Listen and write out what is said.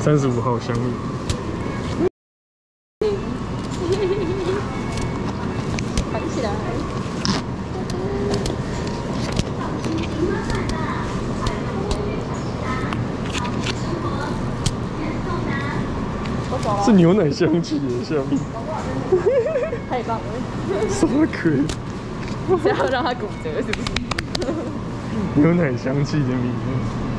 35号香米。 扛起来。 是牛奶香气的香米。 太棒了！ 什么鬼？ 是要让它骨折是不是？ 牛奶香气的米。